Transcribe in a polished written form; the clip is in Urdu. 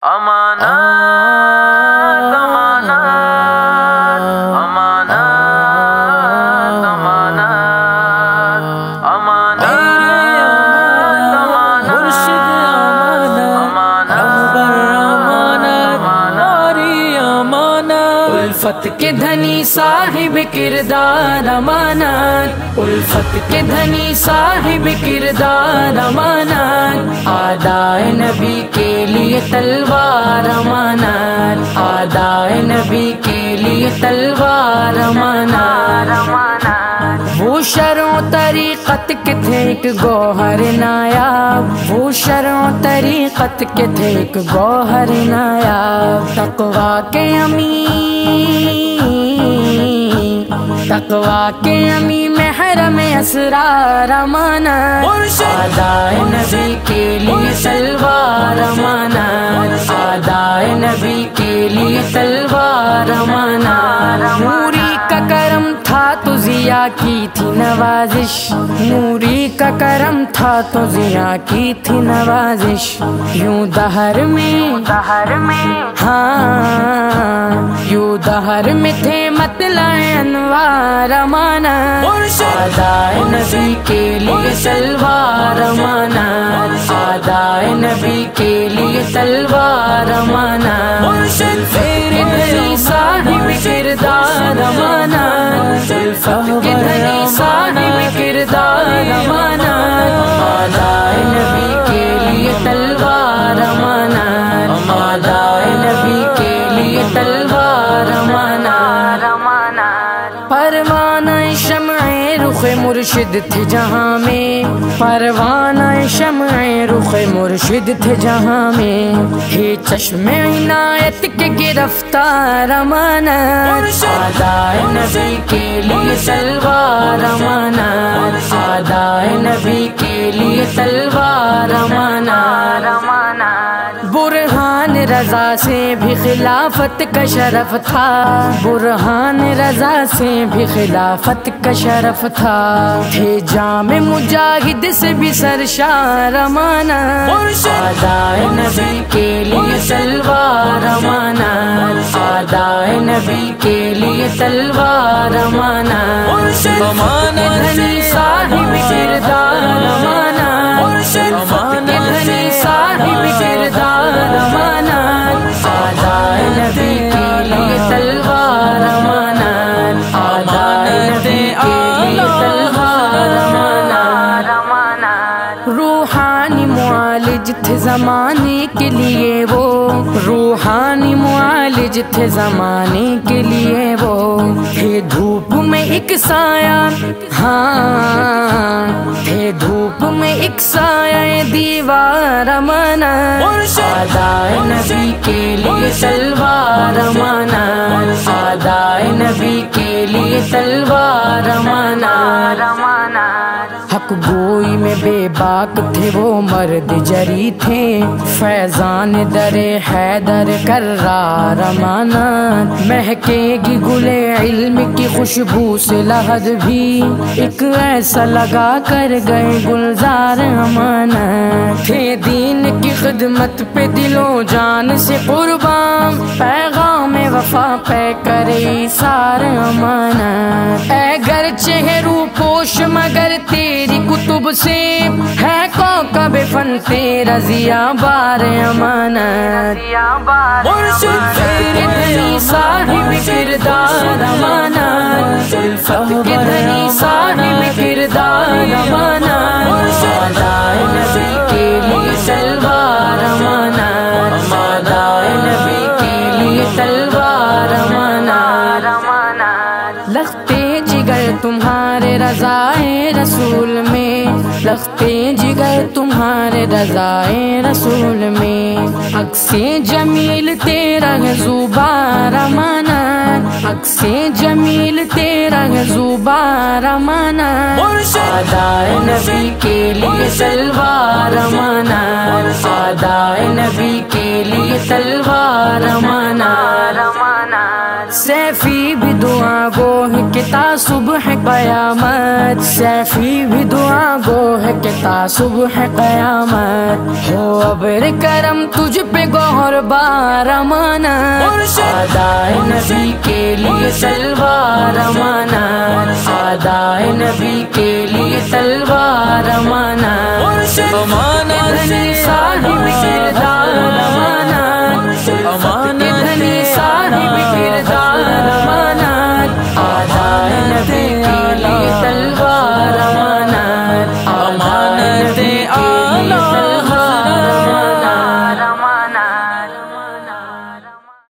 امانات امانات امانات امانات امانات مرشد الفت کے دھنی صاحب کردار امانت، الفت کے دھنی صاحب کردار امانت، آدائے نبی کے لیے تلوار امانت، آدائے نبی کے لیے تلوار امانت۔ وہ شرع طریقت کے تھے ایک گوہر نایاب، وہ شرع طریقت کے تھے ایک گوہر نایاب، تقویٰ کے امین، تقویٰ کے امین محرم اسرار امانت، آدائے نبی کے لیے تلوار امانت، آدائے نبی کے لیے تلوار امانت۔ نوری کا کرم تھا تو ضیا کی تھی نوازش، نوری کا کرم تھا تو ضیا کی تھی نوازش، یوں دہر میں ہاں یوں دہر میں تھے مطلع انوار امانت، آدائے نبی کے لیے تلوار امانت، آدائے نبی کے لیے تلوار امانت، تیرے دھنی صاحب کردار امانت، الفت کے دھنی صاحب کردار امانت، آدائے نبی کے لیے تلوار امانت، آدائے نبی کے لیے تلوار امانت۔ پروانہ شمع رخ مرشد تھے جہاں میں، پروانہ شمع رخ مرشد تھے جہاں میں، ہے چشم عنایت کے گرفتار امانت، آدائے نبی کے لیے تلوار امانت، آدائے نبی کے لیے تلوار امانت۔ برہان رضا سے بھی خلافت کا شرف تھا، برہان رضا سے بھی خلافت کا شرف تھا، تھے جامع مجاہد سے بھی سرشار امانت، آدائے نبی کے لیے تلوار امانت، آدائے نبی کے لیے تلوار امانت، دھنی صاحب کردار امانت، الفت کے دھنی صاحب کردار امانت، آدائے نبی کے لیے تلوار امانت، آدائے نبی کے لیے تلوار امانت۔ روحانی معالج تھے زمانے کے لیے وہ، روحانی معالج تھے زمانے کے لیے وہ، تھے دھوپ میں ایک سایہ، ہاں تھے دھوپ میں ایک سایہ دیوار امانت، آدائے نبی کے لیے تلوار امانت، آدائے نبی کے لیے تلوار امانت۔ حق گوئی میں بے باک تھے وہ مرد جری تھے، فیضان در حیدر کرار امانت، مہکے گی گل علم کی خوشبو سے لحد بھی، ایک ایسا لگا کر گئے گلزار امانت، تھے دین کی خدمت پہ دل و جان سے قربان، پیغام وفا پہ کرے سار امانت، اے گرچہ روپوش مگر تیری کتب سے ہے کوكب فن تیرا ضیا بار امانت، مرشد تیرے دھنی صاحب کردار امانت، الفت کے دھنی صاحب کردار امانت، آدائے نبی کے لیے تلوار امانت، آدائے نبی کے لیے تلوار امانت۔ لختے جگر تمہارے رضائے رسول میں، لختے جگر تمہارے رضائے رسول میں، عکس جمیل تیرا ہے زوبار امانت، عکس جمیل تیرا ہے زوبار امانت، آدائے نبی کے لیے تلوار امانت، آدائے نبی کے لیے تلوار امانت۔ سیفی بھی دعا گو ہے کہ تا صبح قیامت، سیفی بھی دعا گو ہے کہ تا صبح قیامت، ہو ابر کرم تجھ پہ گوہر بار امانت، آدائے نبی کے لیے تلوار امانت، آدائے نبی کے لیے تلوار امانت۔